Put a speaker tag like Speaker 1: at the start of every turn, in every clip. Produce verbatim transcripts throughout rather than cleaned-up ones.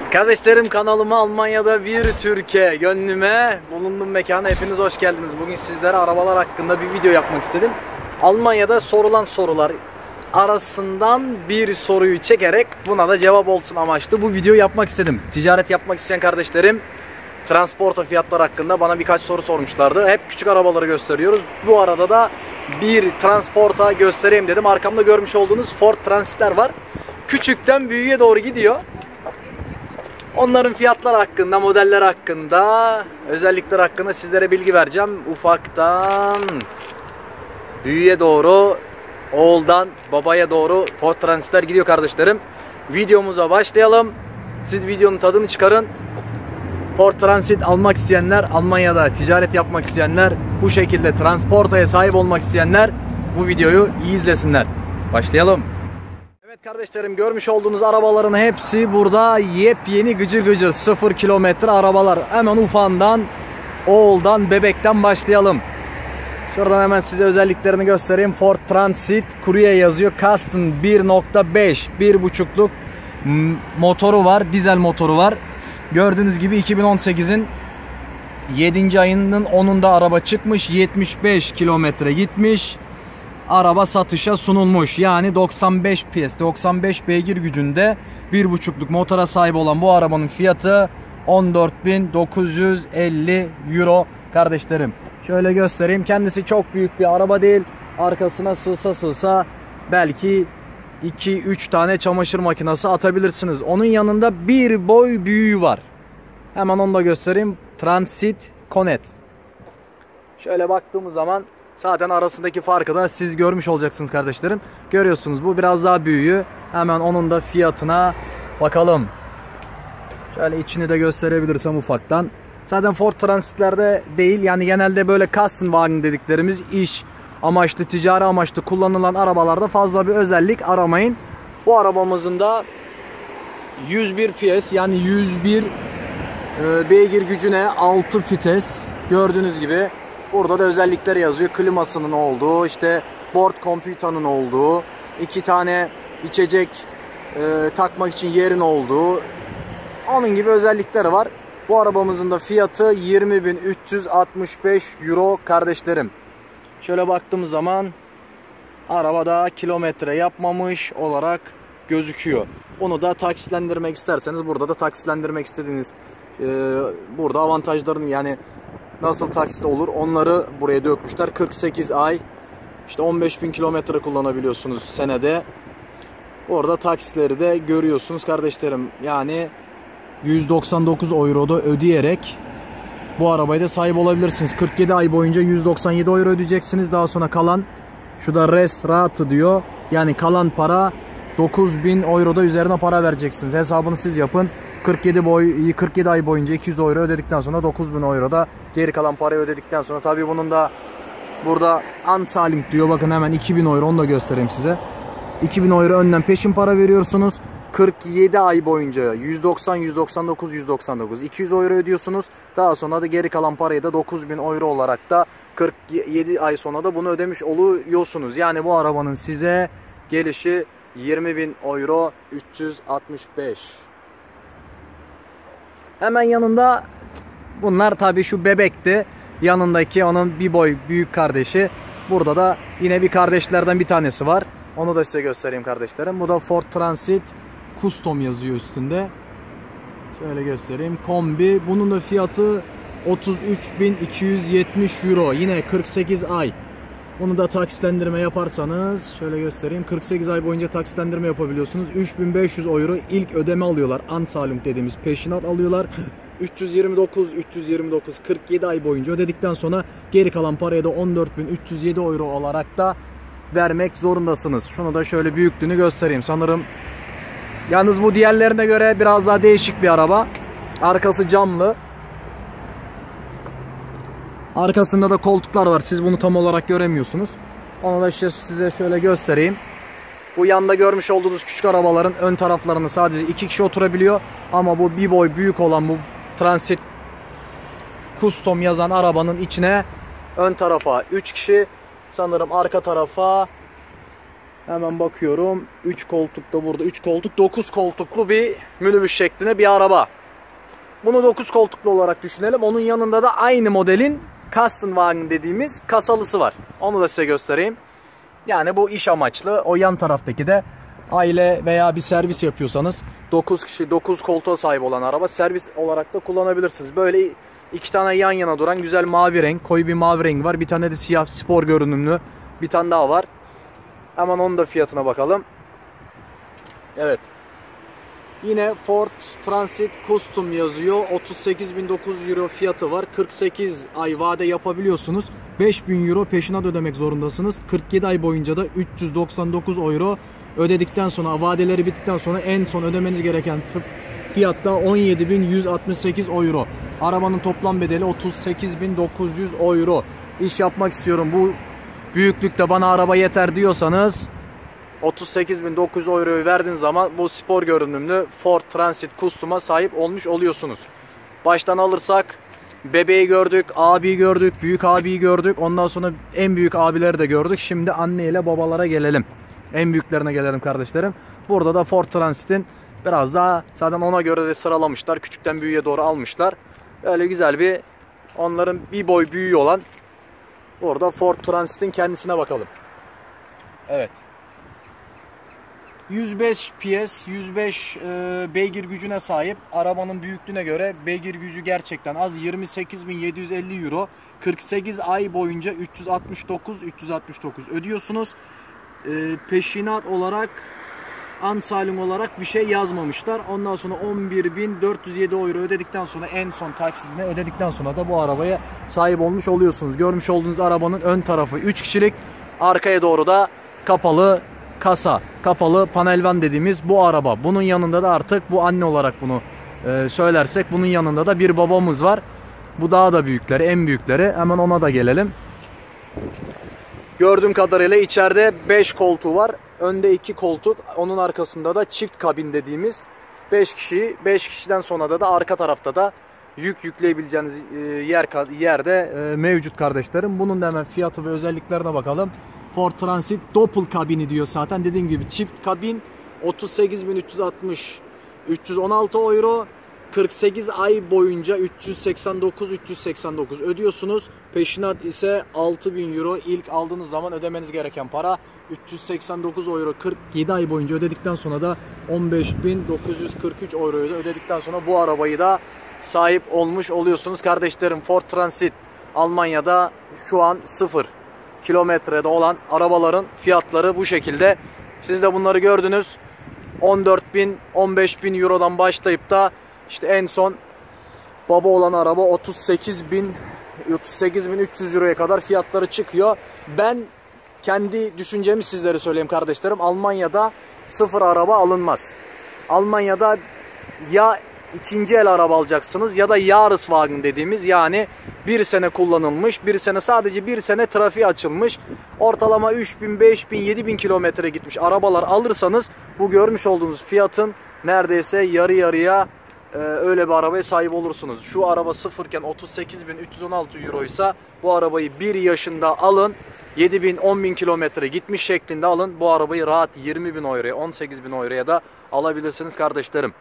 Speaker 1: Evet kardeşlerim, kanalıma Almanya'da bir Türkiye gönlüme bulunduğum mekana hepiniz hoş geldiniz. Bugün sizlere arabalar hakkında bir video yapmak istedim. Almanya'da sorulan sorular arasından bir soruyu çekerek buna da cevap olsun amaçlı bu videoyu yapmak istedim. Ticaret yapmak isteyen kardeşlerim transporta fiyatlar hakkında bana birkaç soru sormuşlardı. Hep küçük arabaları gösteriyoruz. Bu arada da bir transporta göstereyim dedim. Arkamda görmüş olduğunuz Ford Transit'ler var. Küçükten büyüğe doğru gidiyor. Onların fiyatlar hakkında, modeller hakkında, özellikler hakkında sizlere bilgi vereceğim. Ufaktan büyüğe doğru, oğuldan babaya doğru Ford Transit'ler gidiyor kardeşlerim. Videomuza başlayalım. Siz videonun tadını çıkarın. Ford Transit almak isteyenler, Almanya'da ticaret yapmak isteyenler, bu şekilde transportaya sahip olmak isteyenler bu videoyu iyi izlesinler. Başlayalım. Evet kardeşlerim, görmüş olduğunuz arabaların hepsi burada yepyeni gıcır gıcır sıfır kilometre arabalar. Hemen ufağından, oğuldan, bebekten başlayalım. Şuradan hemen size özelliklerini göstereyim. Ford Transit Courier yazıyor. Custom bir nokta beş, bir buçukluk motoru var, dizel motoru var. Gördüğünüz gibi iki bin on sekizin yedinci ayının onunda araba çıkmış, yetmiş beş kilometre gitmiş. Araba satışa sunulmuş. Yani doksan beş P S, doksan beş beygir gücünde bir buçukluk motora sahip olan bu arabanın fiyatı on dört bin dokuz yüz elli euro kardeşlerim. Şöyle göstereyim. Kendisi çok büyük bir araba değil. Arkasına sığsa sığsa belki iki üç tane çamaşır makinesi atabilirsiniz. Onun yanında bir boy büyüğü var. Hemen onu da göstereyim. Transit Connect. Şöyle baktığımız zaman zaten arasındaki farkı da siz görmüş olacaksınız kardeşlerim. Görüyorsunuz, bu biraz daha büyüğü. Hemen onun da fiyatına bakalım. Şöyle içini de gösterebilirsem ufaktan. Zaten Ford Transit'lerde değil, yani genelde böyle Kastenwagen dediklerimiz iş amaçlı, ticari amaçlı kullanılan arabalarda fazla bir özellik aramayın. Bu arabamızın da yüz bir P S, yani yüz bir e, beygir gücüne altı vites. Gördüğünüz gibi burada da özellikler yazıyor. Klimasının olduğu, işte board computer'ın olduğu, iki tane içecek e, takmak için yerin olduğu, onun gibi özellikleri var. Bu arabamızın da fiyatı yirmi bin üç yüz altmış beş euro kardeşlerim. Şöyle baktığımız zaman arabada kilometre yapmamış olarak gözüküyor. Bunu da taksitlendirmek isterseniz, burada da taksitlendirmek istediğiniz e, burada avantajlarını, yani nasıl taksit olur onları buraya dökmüşler. kırk sekiz ay, işte on beş bin kilometre kullanabiliyorsunuz senede. Orada taksitleri de görüyorsunuz kardeşlerim. Yani yüz doksan dokuz euroda ödeyerek bu arabaya da sahip olabilirsiniz. kırk yedi ay boyunca yüz doksan yedi euro ödeyeceksiniz. Daha sonra kalan, şu da res rahatı diyor. Yani kalan para dokuz bin euroda üzerine para vereceksiniz. Hesabını siz yapın. kırk yedi boy kırk yedi ay boyunca iki yüz euro ödedikten sonra dokuz bin euroda geri kalan parayı ödedikten sonra, tabii bunun da burada Anzahlung diyor. Bakın hemen iki bin euro, onu da göstereyim size. iki bin euro önden peşin para veriyorsunuz. kırk yedi ay boyunca yüz doksan, yüz doksan dokuz, yüz doksan dokuz, iki yüz euro ödüyorsunuz. Daha sonra da geri kalan parayı da dokuz bin euro olarak da kırk yedi ay sonra da bunu ödemiş oluyorsunuz. Yani bu arabanın size gelişi yirmi bin euro üç yüz altmış beş. Hemen yanında, bunlar tabii şu bebekti. Yanındaki onun bir boy büyük kardeşi. Burada da yine bir kardeşlerden bir tanesi var. Onu da size göstereyim kardeşlerim. Bu da Ford Transit Custom yazıyor üstünde. Şöyle göstereyim. Kombi. Bunun da fiyatı otuz üç bin iki yüz yetmiş euro. Yine kırk sekiz ay. Bunu da taksitlendirme yaparsanız şöyle göstereyim. kırk sekiz ay boyunca taksitlendirme yapabiliyorsunuz. üç bin beş yüz euro ilk ödeme alıyorlar. Anzahlung dediğimiz peşinat alıyorlar. üç yüz yirmi dokuz, üç yüz yirmi dokuz, kırk yedi ay boyunca ödedikten sonra geri kalan parayı da on dört bin üç yüz yedi euro olarak da vermek zorundasınız. Şunu da şöyle büyüklüğünü göstereyim. Sanırım, yalnız bu diğerlerine göre biraz daha değişik bir araba. Arkası camlı. Arkasında da koltuklar var. Siz bunu tam olarak göremiyorsunuz. Onu da işte size şöyle göstereyim. Bu yanda görmüş olduğunuz küçük arabaların ön taraflarında sadece iki kişi oturabiliyor. Ama bu bir boy büyük olan bu Transit Custom yazan arabanın içine ön tarafa üç kişi, sanırım arka tarafa Hemen bakıyorum. üç koltuk da burada. üç koltuk, dokuz koltuklu bir minibüs şeklinde bir araba. Bunu dokuz koltuklu olarak düşünelim. Onun yanında da aynı modelin Kastenwagen dediğimiz kasalısı var. Onu da size göstereyim. Yani bu iş amaçlı. O yan taraftaki de aile veya bir servis yapıyorsanız dokuz kişi dokuz koltuğa sahip olan araba servis olarak da kullanabilirsiniz. Böyle iki tane yan yana duran güzel mavi renk, koyu bir mavi renk var. Bir tane de siyah spor görünümlü bir tane daha var. Hemen onun da fiyatına bakalım. Evet. Yine Ford Transit Custom yazıyor. otuz sekiz bin dokuz yüz euro fiyatı var. kırk sekiz ay vade yapabiliyorsunuz. beş bin euro peşinat ödemek zorundasınız. kırk yedi ay boyunca da üç yüz doksan dokuz euro ödedikten sonra, vadeleri bittikten sonra en son ödemeniz gereken fiyatta on yedi bin yüz altmış sekiz euro. Arabanın toplam bedeli otuz sekiz bin dokuz yüz euro. İş yapmak istiyorum, bu büyüklükte bana araba yeter diyorsanız otuz sekiz bin dokuz yüz euroyu verdiğiniz zaman bu spor görünümlü Ford Transit Custom'a sahip olmuş oluyorsunuz. Baştan alırsak bebeği gördük, abiyi gördük, büyük abiyi gördük. Ondan sonra en büyük abileri de gördük. Şimdi anne ile babalara gelelim. En büyüklerine gelelim kardeşlerim. Burada da Ford Transit'in biraz daha zaten ona göre de sıralamışlar. Küçükten büyüğe doğru almışlar. Öyle güzel bir, onların bir boy büyüğü olan orada Ford Transit'in kendisine bakalım. Evet. yüz beş P S, yüz beş e, beygir gücüne sahip. Arabanın büyüklüğüne göre beygir gücü gerçekten az. yirmi sekiz bin yedi yüz elli euro. kırk sekiz ay boyunca üç yüz altmış dokuz üç yüz altmış dokuz ödüyorsunuz. E, peşinat olarak, ansalim olarak bir şey yazmamışlar. Ondan sonra on bir bin dört yüz yedi euro ödedikten sonra, en son taksitini ödedikten sonra da bu arabaya sahip olmuş oluyorsunuz. Görmüş olduğunuz arabanın ön tarafı üç kişilik. Arkaya doğru da kapalı kasa, kapalı panel van dediğimiz bu araba. Bunun yanında da artık bu anne olarak bunu e, söylersek, bunun yanında da bir babamız var. Bu daha da büyükleri, en büyükleri. Hemen ona da gelelim. Gördüğüm kadarıyla içeride beş koltuğu var. Önde iki koltuk. Onun arkasında da çift kabin dediğimiz beş kişi. beş kişiden sonra da da arka tarafta da yük yükleyebileceğiniz yer yerde mevcut kardeşlerim. Bunun da hemen fiyatı ve özelliklerine bakalım. Ford Transit Doppel kabini diyor zaten. Dediğim gibi çift kabin, otuz sekiz bin üç yüz altmış üç yüz on altı euro. kırk sekiz ay boyunca üç yüz seksen dokuz üç yüz seksen dokuz ödüyorsunuz. Peşinat ise altı bin euro. İlk aldığınız zaman ödemeniz gereken para üç yüz seksen dokuz euro. kırk yedi ay boyunca ödedikten sonra da on beş bin dokuz yüz kırk üç euroyu da ödedikten sonra bu arabayı da sahip olmuş oluyorsunuz kardeşlerim. Ford Transit Almanya'da şu an sıfır kilometrede olan arabaların fiyatları bu şekilde. Siz de bunları gördünüz. on dört bin on beş bin eurodan başlayıp da işte en son baba olan araba otuz sekiz bin üç yüz euroya kadar fiyatları çıkıyor. Ben kendi düşüncemi sizlere söyleyeyim kardeşlerim. Almanya'da sıfır araba alınmaz. Almanya'da ya ikinci el araba alacaksınız ya da Jahreswagen dediğimiz, yani bir sene kullanılmış, bir sene, sadece bir sene trafiğe açılmış, ortalama üç bin, beş bin, yedi bin kilometre gitmiş arabalar alırsanız bu görmüş olduğunuz fiyatın neredeyse yarı yarıya e, öyle bir arabaya sahip olursunuz. Şu araba sıfırken otuz sekiz bin üç yüz on altı euroysa bu arabayı bir yaşında alın, yedi bin, on bin kilometre gitmiş şeklinde alın. Bu arabayı rahat yirmi bin euroya, on sekiz bin euroya da alabilirsiniz kardeşlerim.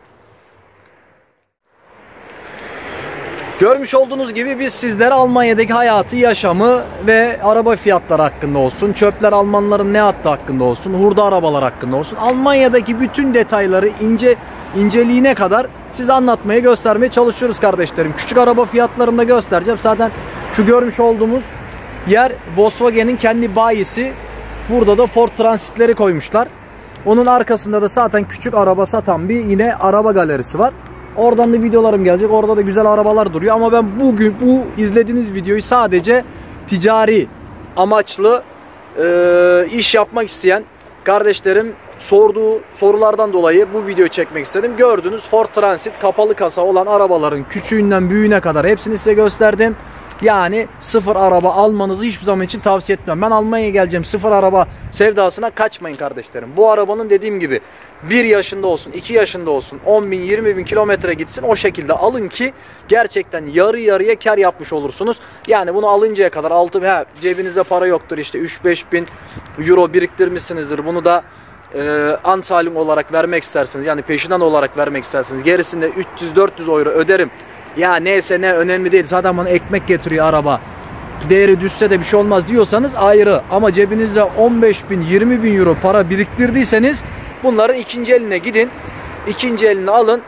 Speaker 1: Görmüş olduğunuz gibi biz sizlere Almanya'daki hayatı, yaşamı ve araba fiyatları hakkında olsun, çöpler Almanların ne yaptığı hakkında olsun, hurda arabalar hakkında olsun, Almanya'daki bütün detayları ince inceliğine kadar size anlatmaya, göstermeye çalışıyoruz kardeşlerim. Küçük araba fiyatlarını da göstereceğim. Zaten şu görmüş olduğumuz yer Volkswagen'in kendi bayisi. Burada da Ford Transit'leri koymuşlar. Onun arkasında da zaten küçük araba satan bir yine araba galerisi var. Oradan da videolarım gelecek. Orada da güzel arabalar duruyor. Ama ben bugün bu izlediğiniz videoyu sadece ticari amaçlı e, iş yapmak isteyen kardeşlerim sorduğu sorulardan dolayı bu videoyu çekmek istedim. Gördüğünüz Ford Transit kapalı kasa olan arabaların küçüğünden büyüğüne kadar hepsini size gösterdim. Yani sıfır araba almanızı hiçbir zaman için tavsiye etmem. Ben Almanya'ya geleceğim, sıfır araba sevdasına kaçmayın kardeşlerim. Bu arabanın dediğim gibi bir yaşında olsun, iki yaşında olsun, on bin, yirmi bin kilometre gitsin, o şekilde alın ki gerçekten yarı yarıya kar yapmış olursunuz. Yani bunu alıncaya kadar altı, he, cebinizde para yoktur, işte üç beş bin euro biriktirmişsinizdir. Bunu da e, ansalim olarak vermek istersiniz, yani peşinden olarak vermek istersiniz. Gerisinde üç yüz dört yüz euro öderim. Ya neyse, ne önemli değil, zaten bana ekmek getiriyor araba, değeri düşse de bir şey olmaz diyorsanız ayrı. Ama cebinizde on beş bin, yirmi bin euro para biriktirdiyseniz bunların ikinci eline gidin, ikinci elini alın.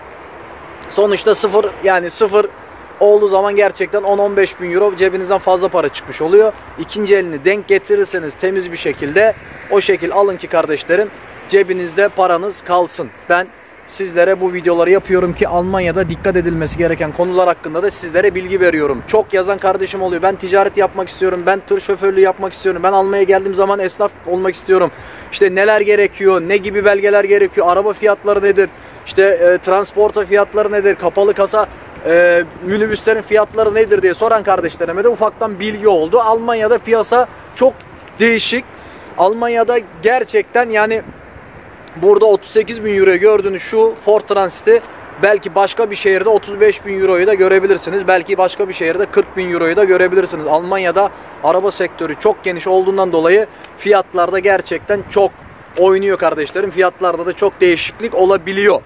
Speaker 1: Sonuçta sıfır, yani sıfır olduğu zaman gerçekten on on beş bin euro cebinizden fazla para çıkmış oluyor. İkinci elini denk getirirseniz temiz bir şekilde, o şekil alın ki kardeşlerim cebinizde paranız kalsın. Ben sizlere bu videoları yapıyorum ki Almanya'da dikkat edilmesi gereken konular hakkında da sizlere bilgi veriyorum. Çok yazan kardeşim oluyor. Ben ticaret yapmak istiyorum. Ben tır şoförlüğü yapmak istiyorum. Ben Almanya'ya geldiğim zaman esnaf olmak istiyorum. İşte neler gerekiyor? Ne gibi belgeler gerekiyor? Araba fiyatları nedir? İşte e, transporta fiyatları nedir? Kapalı kasa e, minibüslerin fiyatları nedir diye soran kardeşlerime de ufaktan bilgi oldu. Almanya'da piyasa çok değişik. Almanya'da gerçekten yani burada otuz sekiz bin euroyu gördüğünüz şu Ford Transit'i belki başka bir şehirde otuz beş bin euroyu da görebilirsiniz. Belki başka bir şehirde kırk bin euroyu da görebilirsiniz. Almanya'da araba sektörü çok geniş olduğundan dolayı fiyatlarda gerçekten çok oynuyor kardeşlerim. Fiyatlarda da çok değişiklik olabiliyor.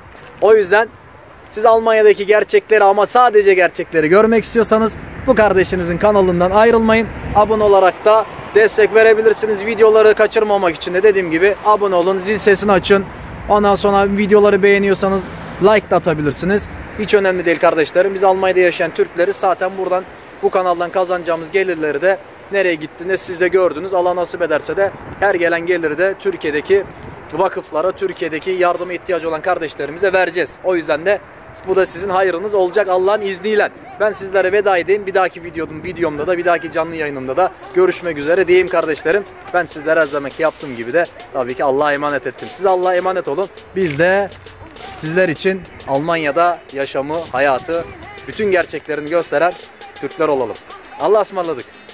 Speaker 1: O yüzden siz Almanya'daki gerçekleri, ama sadece gerçekleri görmek istiyorsanız bu kardeşinizin kanalından ayrılmayın. Abone olarak da destek verebilirsiniz. Videoları kaçırmamak için de dediğim gibi abone olun, zil sesini açın. Ondan sonra videoları beğeniyorsanız like de atabilirsiniz. Hiç önemli değil kardeşlerim. Biz Almanya'da yaşayan Türkleri, zaten buradan, bu kanaldan kazanacağımız gelirleri de nereye gittiğinde siz de gördünüz. Allah nasip ederse de her gelen geliri de Türkiye'deki vakıflara, Türkiye'deki yardıma ihtiyacı olan kardeşlerimize vereceğiz. O yüzden de bu da sizin hayrınız olacak Allah'ın izniyle. Ben sizlere veda edeyim. Bir dahaki videom, videomda da, bir dahaki canlı yayınımda da görüşmek üzere diyeyim kardeşlerim. Ben sizlere her zamanki yaptığım gibi de tabii ki Allah'a emanet ettim. Siz Allah'a emanet olun. Biz de sizler için Almanya'da yaşamı, hayatı, bütün gerçeklerini gösteren Türkler olalım. Allah'a ısmarladık.